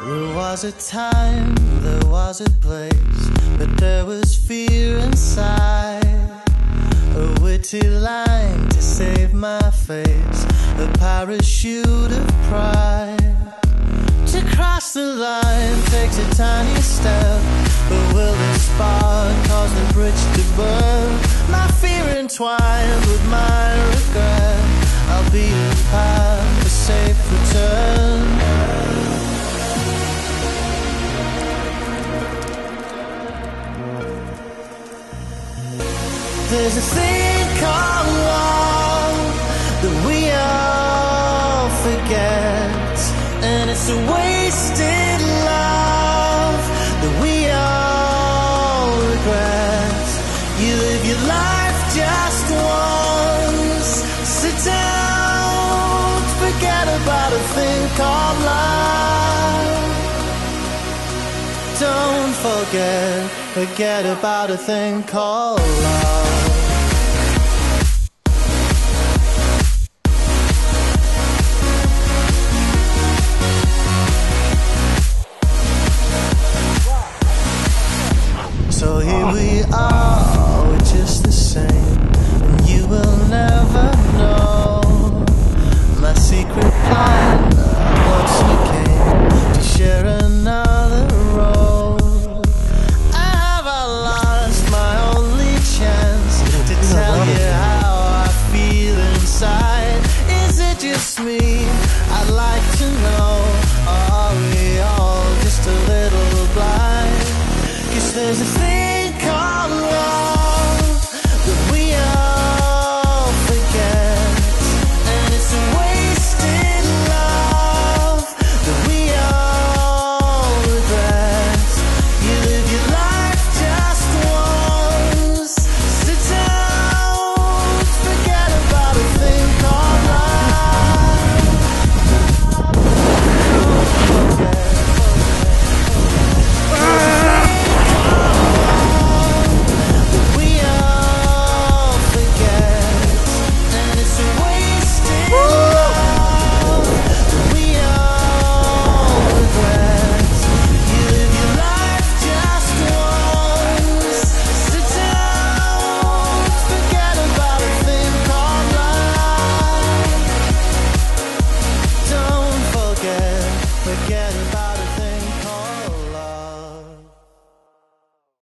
There was a time, there was a place, but there was fear inside. A witty line to save my face, a parachute of pride. To cross the line takes a tiny step, but will the spark cause the bridge to burn? My fear entwined with my regret, I'll be a path, a safe return. There's a thing called love that we all forget, and it's a wasted love that we all regret. You live your life just once, sit down, forget about a thing called love. Don't forget about a thing called love. So here we are, we're just the same, and you will never know my secret plan. Once we came to share another road, have I lost my only chance to tell you how I feel inside? Is it just me? I'd like to know, or are we all just a little blind? 'Cause there's a thing